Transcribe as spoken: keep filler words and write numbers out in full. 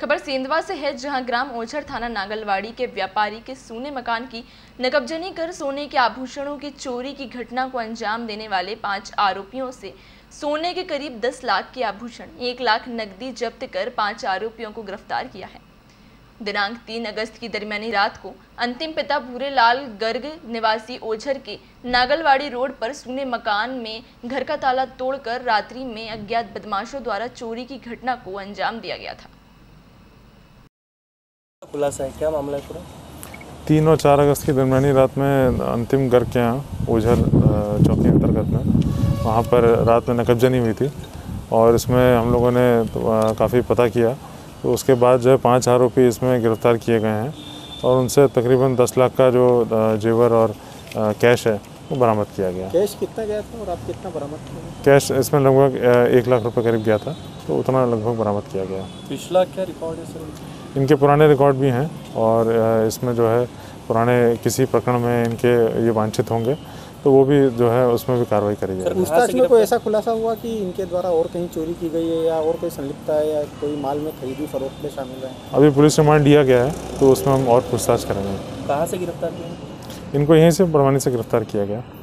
खबर सेंधवा से है, जहां ग्राम ओझर थाना नागलवाड़ी के व्यापारी के सोने मकान की नकबजनी कर सोने के आभूषणों की चोरी की घटना को अंजाम देने वाले पांच आरोपियों से सोने के करीब दस लाख के आभूषण, एक लाख नकदी जब्त कर पांच आरोपियों को गिरफ्तार किया है। दिनांक तीन अगस्त की दरमियानी रात को अंतिम पिता भूरेलाल गर्ग निवासी ओझर के नागलवाड़ी रोड पर सोने मकान में घर का ताला तोड़कर रात्रि में अज्ञात बदमाशों द्वारा चोरी की घटना को अंजाम दिया गया था। खुलासा है, क्या मामला है पूरा? तीन और चार अगस्त की दरमियानी रात में अंतिम गर्ग के यहाँ ओझर चौकी अंतर्गत में वहाँ पर रात में नकबजनी हुई थी और इसमें हम लोगों ने काफ़ी पता किया, तो उसके बाद जो है पांच आरोपी इसमें गिरफ्तार किए गए हैं और उनसे तकरीबन दस लाख का जो जेवर और कैश है वो बरामद किया गया। कैश कितना गया था और आप कितना बरामद किया? कैश इसमें लगभग एक लाख रुपए करीब गया था, तो उतना लगभग बरामद किया गया। पिछला क्या रिकॉर्ड है सर? इनके पुराने रिकॉर्ड भी हैं और इसमें जो है पुराने किसी प्रकरण में इनके ये वांछित होंगे तो वो भी जो है उसमें भी कार्रवाई करी जाएगी। पूछताछ में कोई ऐसा खुलासा हुआ कि इनके द्वारा और कहीं चोरी की गई है या और कोई संलिप्तता है या कोई माल में खरीदी फरोख्त में शामिल है? अभी पुलिस रिमांड लिया गया है, तो उसमें हम और पूछताछ करेंगे। कहाँ से गिरफ्तार किया? इनको यहीं से बड़वानी से गिरफ्तार किया गया।